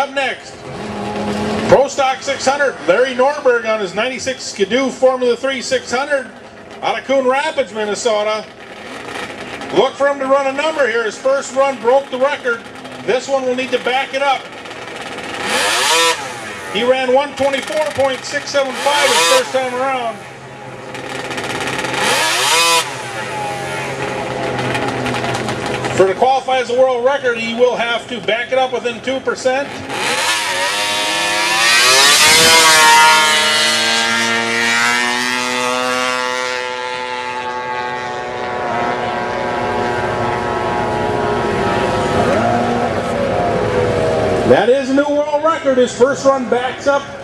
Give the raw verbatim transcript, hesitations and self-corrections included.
up next, Prostock six hundred, Larry Norberg on his ninety-six Skidoo Formula three six hundred out of Coon Rapids, Minnesota. Look for him to run a number here. His first run broke the record. This one will need to back it up. He ran one twenty-four point six seven five his first time around. For to qualify as a world record, he will have to back it up within two percent. That is a new world record. His first run backs up